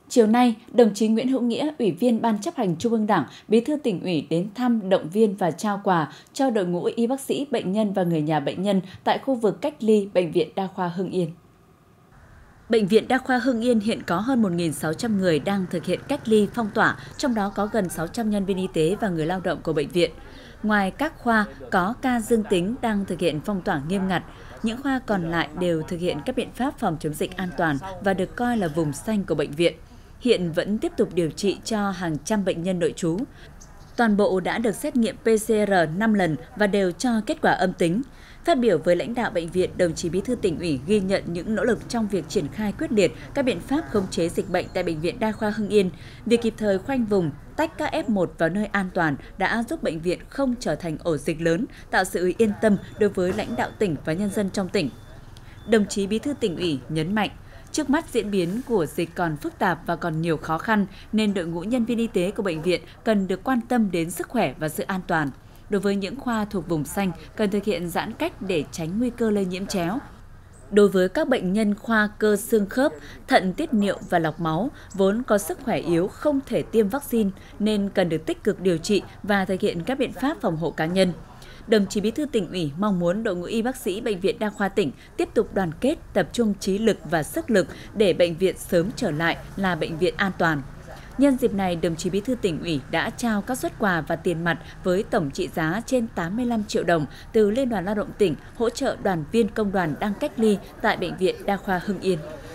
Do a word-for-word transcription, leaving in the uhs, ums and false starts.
Chiều nay, đồng chí Nguyễn Hữu Nghĩa, Ủy viên Ban Chấp hành Trung ương Đảng, Bí thư Tỉnh ủy đến thăm, động viên và trao quà cho đội ngũ y bác sĩ, bệnh nhân và người nhà bệnh nhân tại khu vực cách ly Bệnh viện Đa khoa Hưng Yên. Bệnh viện Đa khoa Hưng Yên hiện có hơn một nghìn sáu trăm người đang thực hiện cách ly phong tỏa, trong đó có gần sáu trăm nhân viên y tế và người lao động của bệnh viện. Ngoài các khoa có ca dương tính đang thực hiện phong tỏa nghiêm ngặt, những khoa còn lại đều thực hiện các biện pháp phòng chống dịch an toàn và được coi là vùng xanh của bệnh viện. Hiện vẫn tiếp tục điều trị cho hàng trăm bệnh nhân nội trú. Toàn bộ đã được xét nghiệm pê xê rờ năm lần và đều cho kết quả âm tính. Phát biểu với lãnh đạo bệnh viện, đồng chí Bí thư Tỉnh ủy ghi nhận những nỗ lực trong việc triển khai quyết liệt các biện pháp khống chế dịch bệnh tại Bệnh viện Đa khoa Hưng Yên. Việc kịp thời khoanh vùng, tách các ép một vào nơi an toàn đã giúp bệnh viện không trở thành ổ dịch lớn, tạo sự yên tâm đối với lãnh đạo tỉnh và nhân dân trong tỉnh. Đồng chí Bí thư Tỉnh ủy nhấn mạnh, trước mắt diễn biến của dịch còn phức tạp và còn nhiều khó khăn nên đội ngũ nhân viên y tế của bệnh viện cần được quan tâm đến sức khỏe và sự an toàn. Đối với những khoa thuộc vùng xanh, cần thực hiện giãn cách để tránh nguy cơ lây nhiễm chéo. Đối với các bệnh nhân khoa cơ xương khớp, thận tiết niệu và lọc máu, vốn có sức khỏe yếu không thể tiêm vaccine nên cần được tích cực điều trị và thực hiện các biện pháp phòng hộ cá nhân. Đồng chí Bí thư Tỉnh ủy mong muốn đội ngũ y bác sĩ Bệnh viện Đa khoa tỉnh tiếp tục đoàn kết, tập trung trí lực và sức lực để bệnh viện sớm trở lại là bệnh viện an toàn. Nhân dịp này, đồng chí Bí thư Tỉnh ủy đã trao các suất quà và tiền mặt với tổng trị giá trên tám mươi lăm triệu đồng từ Liên đoàn Lao động tỉnh hỗ trợ đoàn viên công đoàn đang cách ly tại Bệnh viện Đa khoa Hưng Yên.